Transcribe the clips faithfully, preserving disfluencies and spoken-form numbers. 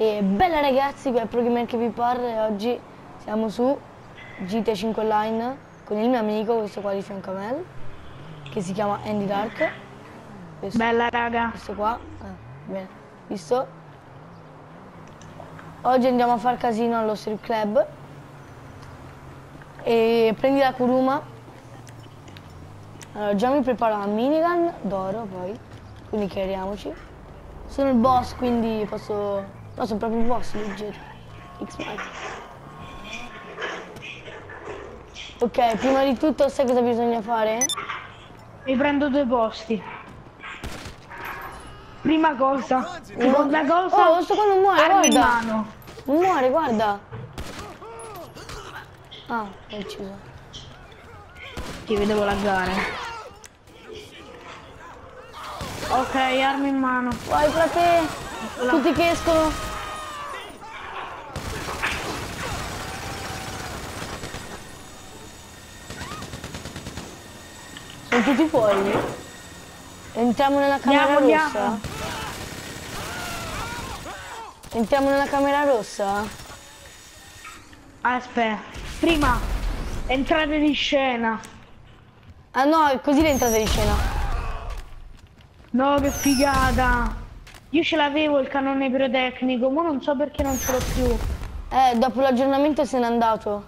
E bella ragazzi, qui è ProGamer che vi parla e oggi siamo su G T A cinque Online con il mio amico, questo qua di fianco a me, che si chiama Andy Dark. Questo, bella raga. questo qua, ah, bene, visto? Oggi andiamo a far casino allo strip club e prendi la Kuruma. Allora, già mi preparo la minigun d'oro poi, quindi chiariamoci. Sono il boss, quindi posso... No, sono proprio il boss, leggero. X-Mike. Ok, prima di tutto sai cosa bisogna fare? Mi prendo due posti. Prima cosa. Seconda cosa. Oh, questo qua non muore, armi in guarda. mano. Non muore, guarda. Ah, l'ho ucciso. Ti vedevo laggare. Ok, armi in mano. Vai, frate. Tutti che escono. Sono tutti fuori. Entriamo nella camera Andiamo, rossa. andiamo. Entriamo nella camera rossa. Aspetta. Prima. Entrare di scena. Ah no, è così l'entrata di scena. No, che figata. Io ce l'avevo il cannone pirotecnico, ma non so perché non ce l'ho più. Eh, dopo l'aggiornamento se n'è andato.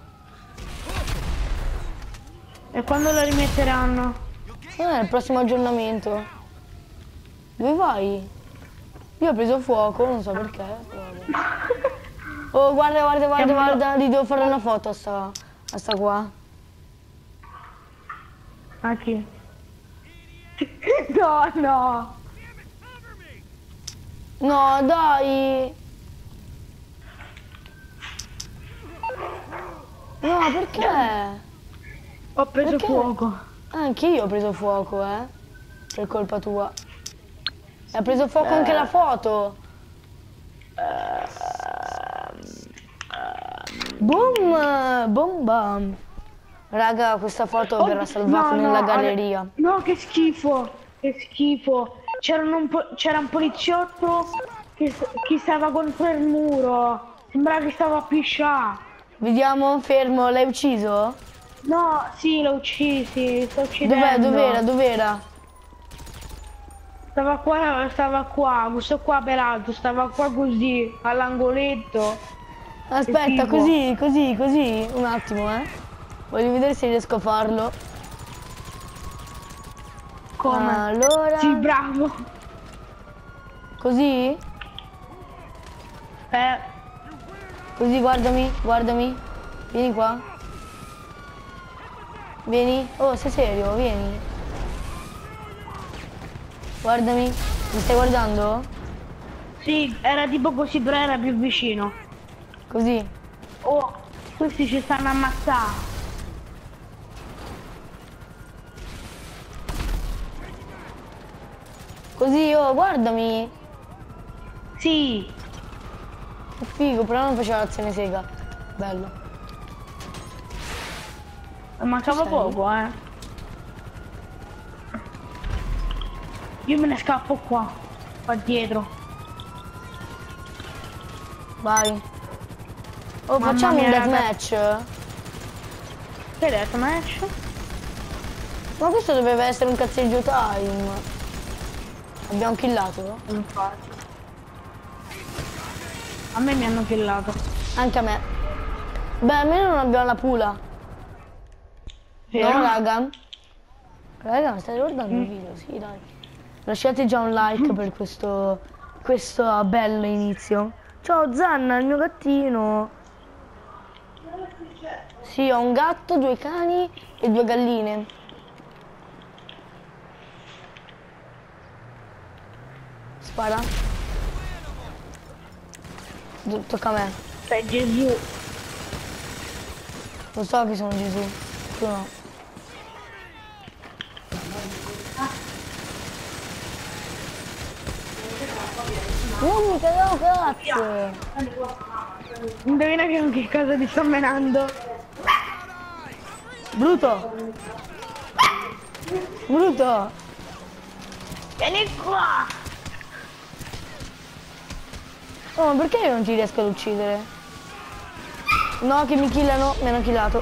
E quando lo rimetteranno? Non è il prossimo aggiornamento. Dove vai? Io ho preso fuoco, non so perché. Però vabbè. Oh, guarda, guarda, guarda, Siamo guarda, gli devo fare una foto a sta, a sta qua. A chi? No, no. No, dai. No, perché? Ho preso Perché? fuoco. Anche io ho preso fuoco, eh. Per colpa tua. E ha preso fuoco Eh. anche la foto. Boom, boom, bam. Raga, questa foto Oh, verrà salvata no, nella no, galleria. No, che schifo. Che schifo. C'era un, po- c'era un poliziotto che, che stava contro il muro. Sembrava che stava a pisciare. Vediamo, fermo, l'hai ucciso? No, sì, l'ho uccisi. Sto Dov'è, uccidendo. dov'era, dov'era? Stava qua, stava qua. Questo qua peraltro stava qua così, all'angoletto. Aspetta, schifo. così, così, così. Un attimo, eh. Voglio vedere se riesco a farlo. Come? Allora. Sì, bravo. Così? Eh, Così, guardami, guardami. Vieni qua. Vieni. Oh, sei serio? Vieni. Guardami. Mi stai guardando? sì, era tipo così, però era più vicino. Così. Oh, questi ci stanno ammazzando. Così, oh, guardami. Sì, Che figo, però non faceva l'azione sega. Bello. mancava Ci sei? poco, eh. Io me ne scappo qua, qua dietro. Vai. Oh, Mamma facciamo mia, un raga. deathmatch? Che deathmatch? Ma questo doveva essere un cazzeggio time. Abbiamo killato? Infatti. A me mi hanno killato. Anche a me. Beh, almeno non abbiamo la pula. Vero? No, raga. Raga, mi stai guardando il video? Sì, dai. Lasciate già un like per questo, questo bello inizio. Ciao Zanna, il mio gattino. Sì, ho un gatto, due cani e due galline. Spara. Do- tocca a me. Sei Gesù. Lo so che sono Gesù. Tu no. Non mi cagavo cazzo! Indovina che, che cosa ti sto menando? Bruto! Bruto! Vieni qua! Oh, ma perché io non ti riesco ad uccidere? No, che mi killano, mi hanno killato.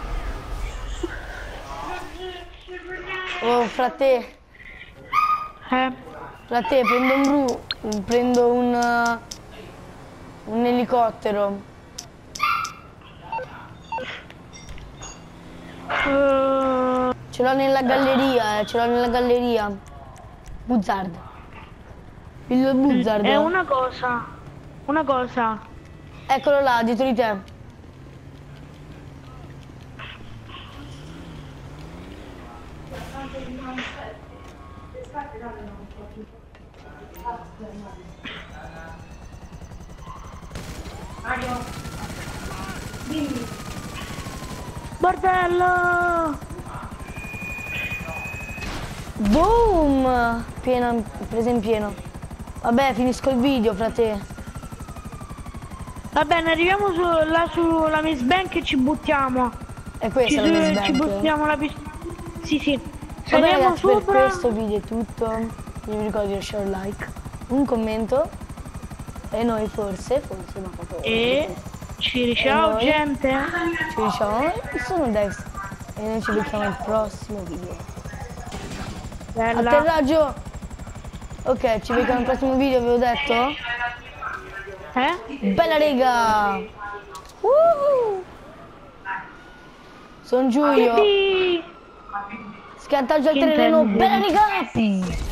Oh, frate, Eh. frate, prendo un bru, prendo un, uh, un elicottero. Uh, Ce l'ho nella galleria, eh, ce l'ho nella galleria. Buzzard. Il Buzzard. è una cosa. Una cosa. Eccolo là, dietro di te. Bordello! Boom! Piena, presa in pieno. Vabbè, finisco il video, frate. Va bene, arriviamo su, là sulla Miss Bank e ci buttiamo. E Ci, questa è la Miss ci Bank. buttiamo la pista. Sì, sì. Vabbè Saliamo ragazzi, per sopra. questo video è tutto. Non vi ricordo di lasciare un like, un commento. E noi forse, forse, ma proprio... E ci ciao noi? gente. Ci diciamo, sono Dex. E noi ci becchiamo al prossimo video. Bella. Atterraggio! Ok, ci becchiamo al prossimo video, avevo detto? Eh? Bella rega! Uh! Sono Giulio. Yippee! Scantaggio al Che terreno, intendi? bella rega!